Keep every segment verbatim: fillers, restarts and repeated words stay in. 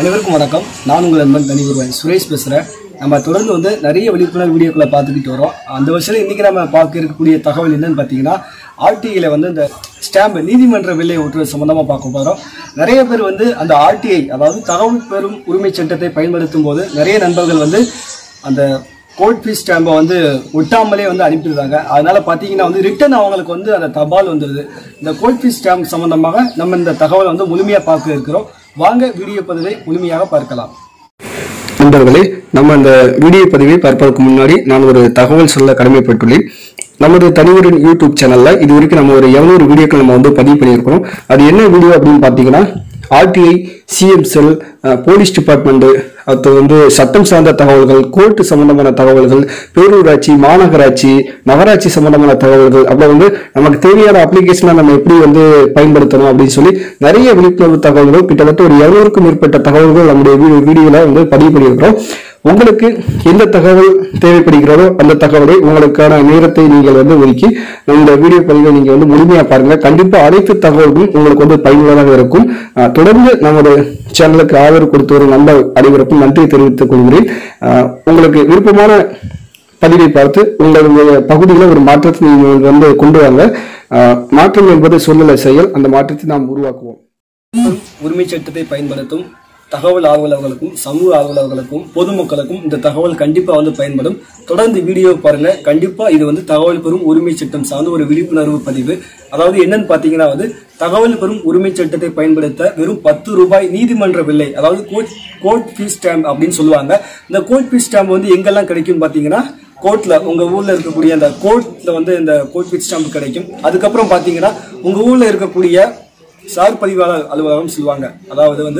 அனைவருக்கும் வணக்கம். நான் உங்கள் நண்பன் தனிவருவன் சுரேஷ் பேசுகிறேன். நம்ம தொடர்ந்து வந்து நிறைய விழிப்புணர்வு வீடியோக்களை பார்த்துக்கிட்டு வரோம். அந்த வருஷத்தில் இன்றைக்கி நம்ம பார்க்க இருக்கக்கூடிய தகவல் என்னன்னு பார்த்தீங்கன்னா, ஆர்டிஐயில் வந்து இந்த ஸ்டாம்பு நீதிமன்ற வில்லை ஒட்டுறது சம்மந்தமாக பார்க்க போகிறோம். நிறைய பேர் வந்து அந்த ஆர்டிஐ அதாவது தகவல் பெறும் உரிமை சட்டத்தை பயன்படுத்தும் போது நிறைய நண்பர்கள் வந்து அந்த கோர்ட் ஃபீஸ் ஸ்டாம்பை வந்து ஒட்டாமலே வந்து அனுப்பிடுறாங்க. அதனால பார்த்தீங்கன்னா வந்து ரிட்டன் அவங்களுக்கு வந்து அந்த தபால் வந்துடுது. இந்த கோர்ட் ஃபீஸ் ஸ்டாம்ப் சம்பந்தமாக நம்ம இந்த தகவலை வந்து முழுமையாக பார்க்க இருக்கிறோம். வாங்க வீடியோ பதிவை முழுமையாக பார்க்கலாம். நண்பர்களே, நம்ம இந்த வீடியோ பதிவை பார்ப்பதற்கு முன்னாடி நான் ஒரு தகவல் சொல்ல கடமைப்பட்டுள்ளேன். நமது தனிவரின் யூடியூப் சேனல்ல இது வரைக்கும் நம்ம ஒரு எவ்வளவு வீடியோக்கள் நம்ம வந்து பதிவு பண்ணியிருக்கிறோம். அது என்ன வீடியோ அப்படின்னு பார்த்தீங்கன்னா, ஆர்டிஐ, சிஎம்செல், போலீஸ் டிபார்ட்மெண்ட், அது வந்து சட்டம் சார்ந்த தகவல்கள், கோர்ட்டு சம்பந்தமான தகவல்கள், பேரூராட்சி, மாநகராட்சி, நகராட்சி சம்பந்தமான தகவல்கள், அப்புறம் வந்து நமக்கு தேவையான அப்ளிகேஷனை நம்ம எப்படி வந்து பயன்படுத்தணும் அப்படின்னு சொல்லி நிறைய விழிப்புணர்வு தகவல்கள், கிட்டத்தட்ட ஒரு இருநூறுக்கும் மேற்பட்ட தகவல்கள் நம்முடைய வீடியோல வந்து பதிவு பண்ணியிருக்கிறோம். உங்களுக்கு எந்த தகவல் தேவைப்படுகிறதோ அந்த தகவலை உங்களுக்கான நேரத்தை நீங்கள் வந்து ஒதுக்கி இந்த வீடியோ பதிவை நீங்க வந்து முழுமையா பாருங்க. கண்டிப்பா அனைத்து தகவல்களும் உங்களுக்கு வந்து பயனுள்ளதாக இருக்கும். தொடர்ந்து நமது சேனலுக்கு ஆதரவு கொடுத்து வரும் நண்பர் அனைவருக்கும் நன்றி தெரிவித்துக் கொள்கிறேன். உங்களுக்கு விருப்பமான பதிவை பார்த்து உங்களுடைய பகுதியில் ஒரு மாற்றத்தை நீங்கள் வந்து கொண்டு வாங்க. மாற்றம் என்பது சொல்லல செயல். அந்த மாற்றத்தை நாம் உருவாக்குவோம். உரிமை சட்டத்தை பயன்படுத்தும் தகவல் ஆர்வலர்களுக்கும், சமூக ஆர்வலர்களுக்கும், பொதுமக்களுக்கும் இந்த தகவல் கண்டிப்பா வந்து பயன்படும். தொடர்ந்து வீடியோ பாருங்க. கண்டிப்பா இது வந்து தகவல் பெறும் உரிமை சட்டம் சார்ந்த ஒரு விழிப்புணர்வு பதிவு. அதாவது என்னன்னு பாத்தீங்கன்னா வந்து தகவல் பெறும் உரிமை சட்டத்தை பயன்படுத்த வெறும் பத்து ரூபாய் நீதிமன்ற வில்லை, அதாவது கோர்ட் கோர்ட் ஃபீஸ் ஸ்டாம்ப் அப்படின்னு சொல்லுவாங்க. இந்த கோர்ட் ஃபீஸ் ஸ்டாம்ப் வந்து எங்கெல்லாம் கிடைக்கும் பாத்தீங்கன்னா, கோர்ட்ல உங்க ஊர்ல இருக்கக்கூடிய அந்த கோர்ட்ல வந்து இந்த கோர்ட் ஃபீஸ் ஸ்டாம்ப் கிடைக்கும். அதுக்கப்புறம் பாத்தீங்கன்னா உங்க ஊர்ல இருக்கக்கூடிய சார் பதிவாளர் அலுவலகம் சொல்லுவாங்க, அதாவது வந்து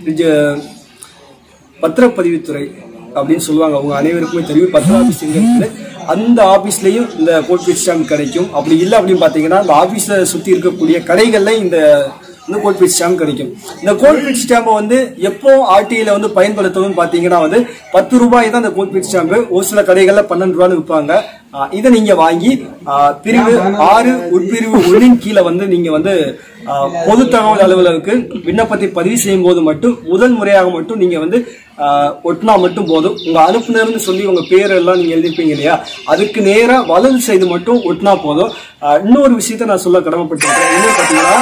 பத்திரப்பதிவுத்துறை அப்படின்னு சொல்லுவாங்க. உங்க அனைவருக்குமே தெரியும் பத்திர ஆபீஸ் எங்க இருக்குது. அந்த ஆபீஸ்லயும் இந்த கோர்ட் ஃபீஸ் ஸ்டாம்ப் கிடைக்கும். அப்படி இல்லை அப்படின்னு பாத்தீங்கன்னா அந்த ஆபீஸை சுத்தி இருக்கக்கூடிய கடைகள்ல இந்த இந்த கோர்ட் ஃபீஸ் ஸ்டாம்ப் கிடைக்கும். இந்த கோர்ட் ஃபீஸ் ஸ்டாம்பை வந்து எப்போ ஆர்டிஐல வந்து பயன்படுத்தணும்னு பாத்தீங்கன்னா வந்து பத்து ரூபாய் தான் இந்த கோர்ட் ஃபீஸ் ஸ்டாம்பு. ஒரு சில கடைகள்ல பன்னெண்டு ரூபான்னு விற்பாங்க. இதை நீங்க வாங்கி பிரிவு ஆறு உட்பிரிவு ஒன்றின் கீழே வந்து நீங்க வந்து பொது தகவல் அலுவலருக்கு விண்ணப்பத்தை பதிவு செய்யும் போது மட்டும் முதல் முறையாக மட்டும் நீங்க வந்து ஒட்டினா மட்டும் போதும். உங்க அனுப்புனர்னு சொல்லி உங்க பேர் எல்லாம் நீங்க எழுதிருப்பீங்க இல்லையா, அதுக்கு நேரா வலது சைடு மட்டும் ஒட்டினா போதும். இன்னொரு விஷயத்த நான் சொல்ல கடமைப்பட்டிருக்கேன். என்ன பாத்தீங்கன்னா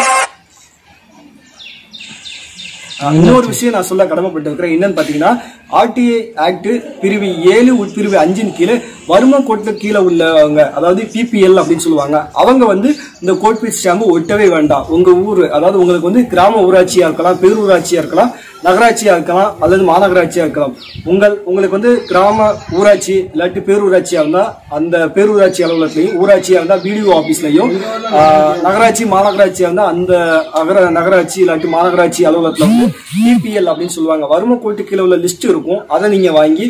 இன்னொரு விஷயம் நான் சொல்ல கடமைப்பட்டிருக்கிறேன். என்னன்னு பாத்தீங்கன்னா, ஆர்டிஐ ஆக்ட் பிரிவு ஏழு உட்பிரிவு அஞ்சின் கீழே வரும கோட்டு கீழே உள்ளவங்க, அதாவது பிபிஎல் அப்படின்னு சொல்லுவாங்க, அவங்க வந்து இந்த கோர்ட் ஃபீஸ் ஸ்டாம்பு ஒட்டவே வேண்டாம். உங்க ஊர், அதாவது உங்களுக்கு வந்து கிராம ஊராட்சியா இருக்கலாம், பேரூராட்சியா இருக்கலாம், நகராட்சியா இருக்கலாம், அல்லது மாநகராட்சியா இருக்கலாம். உங்கள் உங்களுக்கு வந்து கிராம ஊராட்சி இல்லாட்டி பேரூராட்சியா இருந்தா அந்த பேரூராட்சி அலுவலகத்திலையும், ஊராட்சியா இருந்தா பிடிஓ ஆபீஸ்லயும், நகராட்சி மாநகராட்சியா இருந்தா அந்த நகராட்சி இல்லாட்டி மாநகராட்சி அலுவலகத்துல வந்து பிபிஎல் அப்படின்னு சொல்லுவாங்க. வரும கோட்டு கீழே உள்ள லிஸ்ட் இருக்கும். அதை நீங்க வாங்கி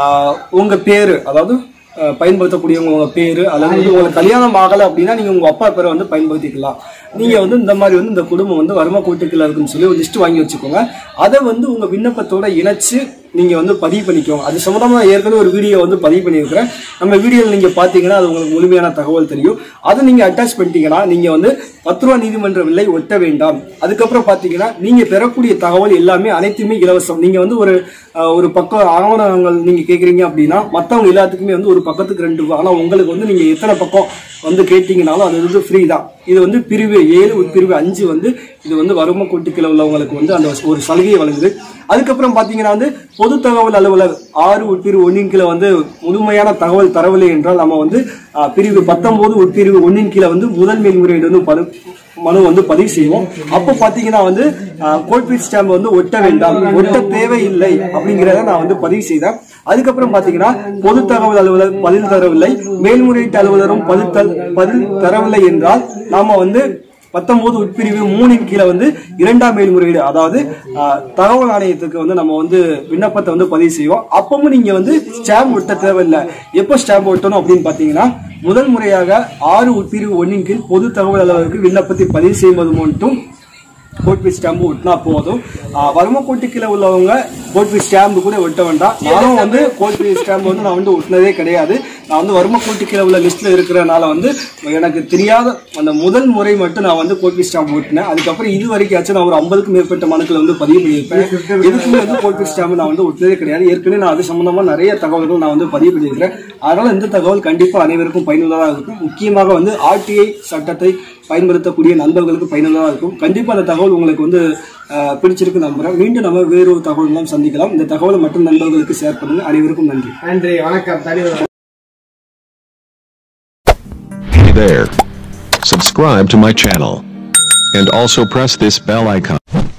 உங்க பேரு, அதாவது பயன்படுத்தக்கூடியவங்க உங்க பேரு, அல்லது வந்து உங்களுக்கு கல்யாணம் ஆகலை அப்படின்னா நீங்க உங்க அப்பா பேரை வந்து பயன்படுத்திக்கலாம். நீங்க வந்து இந்த மாதிரி வந்து இந்த குடும்பம் வந்து வரும கோட்டுக்குள்ள இருக்குன்னு சொல்லி ஒரு லிஸ்ட் வாங்கி வச்சுக்கோங்க. அதை வந்து உங்க விண்ணப்பத்தோட இணைச்சு நீங்க வந்து பதிவு பண்ணிக்கோங்க. அது சம்பந்தமா ஏற்கனவே ஒரு வீடியோ வந்து பதிவு பண்ணியிருக்கிறேன். நம்ம வீடியோவில் நீங்க பாத்தீங்கன்னா அது உங்களுக்கு முழுமையான தகவல் தெரியும். அதை நீங்க அட்டாச் பண்ணிட்டீங்கன்னா நீங்க வந்து பத்து ரூபா நீதிமன்ற வில்லை ஒட்ட வேண்டாம். அதுக்கப்புறம் பாத்தீங்கன்னா நீங்க பெறக்கூடிய தகவல் எல்லாமே அனைத்துமே இலவசம். நீங்க வந்து ஒரு ஒரு பக்கம் ஆவணங்கள் நீங்க கேட்குறீங்க அப்படின்னா மற்றவங்க எல்லாத்துக்குமே வந்து ஒரு பக்கத்துக்கு ரெண்டு ரூபா. ஆனா உங்களுக்கு வந்து நீங்க எத்தனை பக்கம் வந்து கேட்டீங்கன்னாலும் அது வந்து ஃப்ரீ தான். இது வந்து பிரிவு ஏழு உட்பிரிவு அஞ்சு வந்து இது வந்து வரும கோட்டுக்குள்ள உள்ளவங்களுக்கு வந்து அந்த ஒரு சலுகையை வழங்குது. அதுக்கப்புறம் பாத்தீங்கன்னா வந்து பொது தகவல் அலுவலர் ஆறு உட்பிரிவு ஒன்றின் கீழே வந்து முழுமையான தகவல் தரவில்லை என்றால் நம்ம வந்து பிரிவு பத்தொன்பது உட்பிரிவு ஒன்றின் கீழே வந்து முதல் மேல்முறையீடு வந்து மனு வந்து பதிவு செய்வோம். அப்ப பாத்தீங்கன்னா வந்து கோர்ட் ஃபீஸ் ஸ்டாம்ப் வந்து ஒட்ட வேண்டாம், ஒட்ட தேவையில்லை அப்படிங்கிறத நான் வந்து பதிவு செய்தேன். அதுக்கப்புறம் பாத்தீங்கன்னா பொது தகவல் அலுவலர் பதில் தரவில்லை, மேல்முறையீட்டு அலுவலரும் பதில் பதில் தரவில்லை என்றால் நாம வந்து பத்தொன்பது உட்பிரிவு மூணின் கீழே வந்து இரண்டாம் மேல்முறையீடு, அதாவது தகவல் ஆணையத்துக்கு வந்து நம்ம வந்து விண்ணப்பத்தை வந்து பதிவு செய்வோம். அப்பவும் நீங்க வந்து ஸ்டாம்ப் ஒட்ட தேவையில்லை. எப்போ ஸ்டாம்ப் ஒட்டணும் அப்படின்னு பாத்தீங்கன்னா, முதல் முறையாக ஆறு உட்பிரிவு ஒன்றின் கீழ் பொது தகவல் அலுவலருக்கு விண்ணப்பத்தை பதிவு செய்வது மட்டும் கோர்ட் ஃபீஸ் ஸ்டாம்பு ஒட்டினா போதும். வரும கோட்டு கீழே உள்ளவங்க கோர்ட் ஃபீஸ் ஸ்டாம்பு கூட ஒட்ட வேண்டாம். நானும் வந்து கோர்ட் ஃபீஸ் ஸ்டாம்பு வந்து நான் வந்து ஒட்டினதே கிடையாது. நான் வந்து வறுமை கோட்டு கீழே உள்ள லிஸ்ட்ல இருக்கிறனால வந்து எனக்கு தெரியாத அந்த முதல் முறை மட்டும் நான் வந்து கோர்ட் ஃபீஸ் ஸ்டாம்ப் ஓட்டினேன். அதுக்கப்புறம் இது வரைக்கும் நான் ஒரு ஐம்பதுக்கும் மேற்பட்ட மனுக்களை வந்து பதிவு பண்ணியிருப்பேன். இதுக்குமே வந்து கோர்ட் ஃபீஸ் ஸ்டாம்ப் நான் வந்து ஒட்டினதே கிடையாது. ஏற்கனவே நான் அது சம்பந்தமா நிறைய தகவல்கள் நான் வந்து பதிவு பண்ணியிருக்கிறேன். அதனால இந்த தகவல் கண்டிப்பா அனைவருக்கும் பயனுள்ளதாக இருக்கும். முக்கியமாக வந்து ஆர்டிஐ சட்டத்தை பயன்படுத்தக்கூடிய நண்பர்களுக்கு பயனுள்ளதாக இருக்கும். கண்டிப்பா அந்த தகவல் உங்களுக்கு வந்து பிடிச்சிருக்கு நம்புறேன். மீண்டும் நம்ம வேறொரு தகவல் சந்திக்கலாம். இந்த தகவலை மட்டும் நண்பர்களுக்கு ஷேர் பண்ணுங்க. அனைவருக்கும் நன்றி. நன்றி, வணக்கம். Hey there. Subscribe to my channel and also press this bell icon.